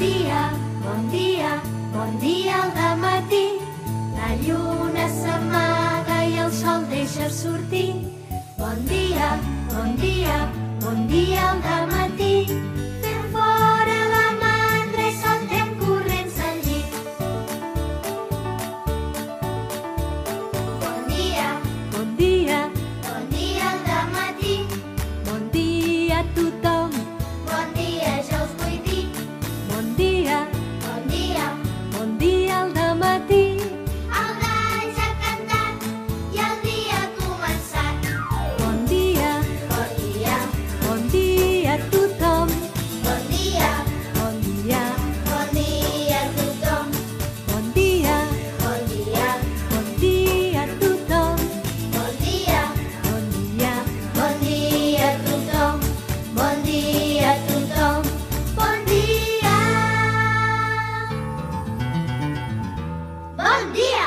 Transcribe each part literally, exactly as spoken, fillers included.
dia, bon dia, bon dia al dematí. La lluna s'amaga i el sol deixa sortir. Bon dia, bon dia, bon dia al dematí. Fem fora la mandra i saltem corrents al llit. Bon dia, Bon dia, bon dia al dematí. bon dia a tothom. Bon dia, ja us vull dir. Bon dia, Bon dia, bon dia al dematí. el gall ja ha cantat i el dia ha començat. Bon dia, Bon dia, bon dia a tothom. bon dia, Bon dia, bon dia a tothom. bon dia, Bon dia, bon dia a tothom. bon dia, Bon dia, bon dia a tothom. Bon dia a tothom. Bon dia. Bon dia.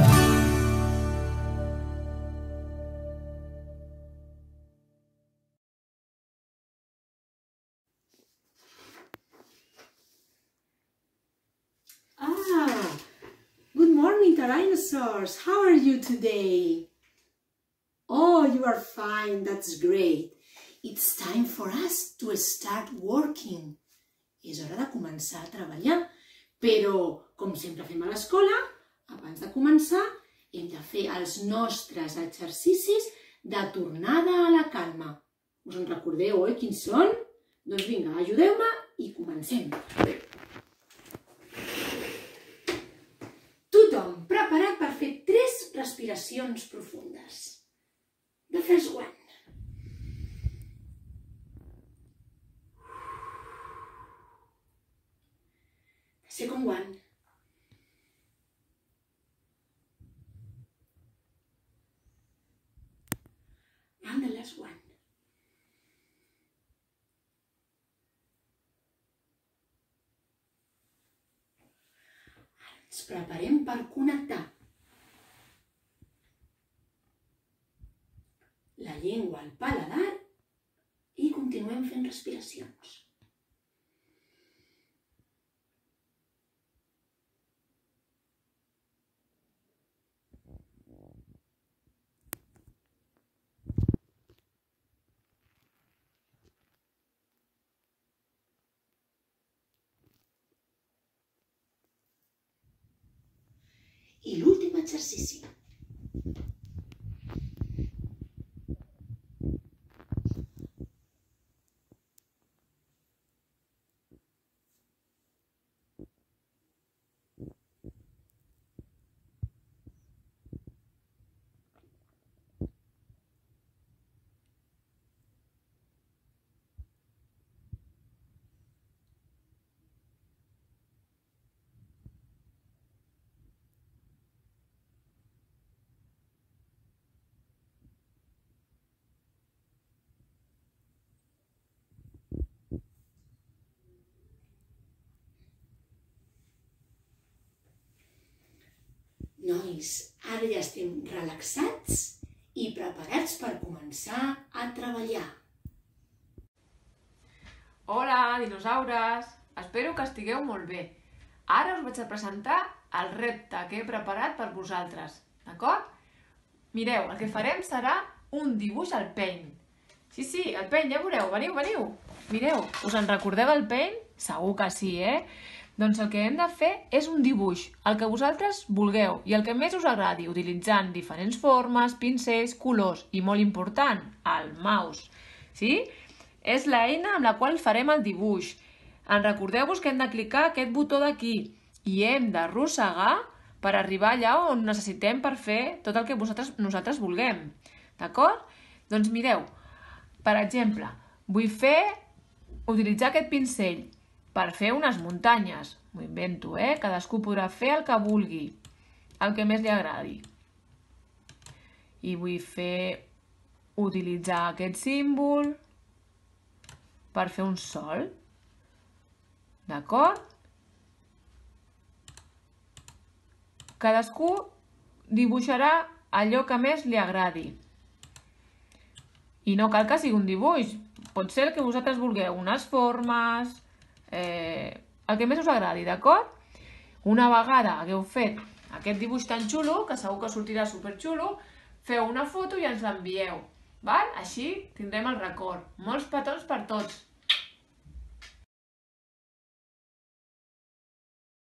Ah, good morning, dinosaurs. How are you today? Oh, you are fine. That's great. It's time for us to start working. És hora de començar a treballar. Però, com sempre fem a l'escola, abans de començar hem de fer els nostres exercicis de tornada a la calma. Us en recordeu, oi, quins són? Doncs vinga, ajudeu-me i comencem. Tothom preparat per fer tres respiracions profundes. The first one. The second one. And the last one. Ens preparem per connectar la llengua al paladar i continuem fent respiracions. I l'últim exercici. Nois, ara ja estem relaxats i preparats per començar a treballar. Hola, dinosaures! Espero que estigueu molt bé. Ara us vaig a presentar el repte que he preparat per vosaltres, d'acord? Mireu, el que farem serà un dibuix al Paint. Sí, sí, el Paint, ja veureu, veniu, veniu! Mireu, us en recordeu del Paint? Segur que sí, eh? Doncs el que hem de fer és un dibuix, el que vosaltres vulgueu i el que més us agradi, utilitzant diferents formes, pincells, colors i, molt important, el mouse. Sí? És l'eina amb la qual farem el dibuix. En recordeu-vos que hem de clicar aquest botó d'aquí i hem d'arrossegar per arribar allà on necessitem per fer tot el que vosaltres, nosaltres vulguem. D'acord? Doncs mireu, per exemple, vull fer, utilitzar aquest pincell per fer unes muntanyes. M'ho invento, eh? Cadascú podrà fer el que vulgui, el que més li agradi. I vull fer, utilitzar aquest símbol per fer un sol. D'acord? Cadascú dibuixarà allò que més li agradi. I no cal que sigui un dibuix. Pot ser el que vosaltres vulgueu, unes formes, eh, el que més us agradi, d'acord? Una vegada hagueu fet aquest dibuix tan xulo, que segur que sortirà superxulo, feu una foto i ens l'envieu, val? Així tindrem el record. Molts petons per tots!